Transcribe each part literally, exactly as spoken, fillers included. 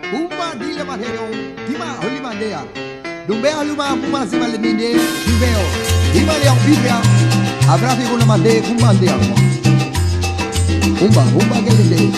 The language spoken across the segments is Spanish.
Uma dile mateo, dima holima dea. Dumbe aluma uma sima le minde, dibeo. Dima le ambibia. Abrafi kuna mande kumande alma. Umba, umba gelinde.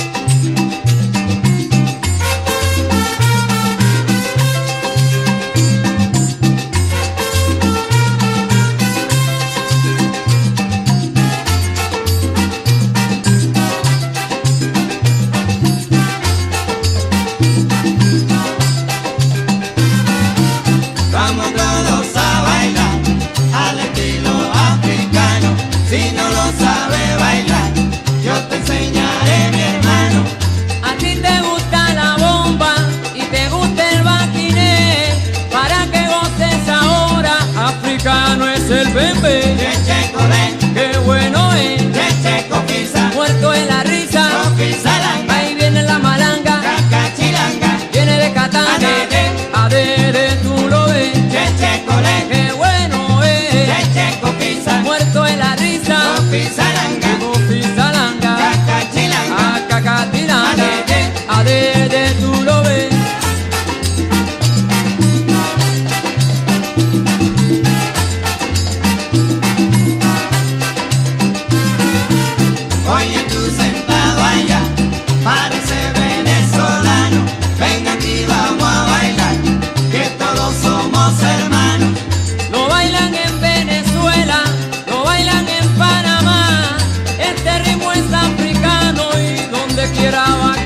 Si no lo sabe bailar, yo te enseñaré, mi hermano. A ti te gusta la bomba y te gusta el baquiné, para que goces ahora, africano es el bebé. Cheche colén, qué bueno es, cheche coquisa, muerto en la risa, coquisa langa, ahí viene la malanga, cacachilanga, viene de Catanga, adere, adere tú lo ves, cheche colén, qué bueno es, cheche coquisa, muerto en la risa, coquizalanga, coquizalanga, cacachilanga, acacatilanga, adere, adere tú lo ves. Oye tú sentado allá, parece venezolano. Ven aquí, vamos a bailar, que todos somos hermanos. Lo bailan en Venezuela, lo bailan en Panamá. Este ritmo es africano y donde quiera va.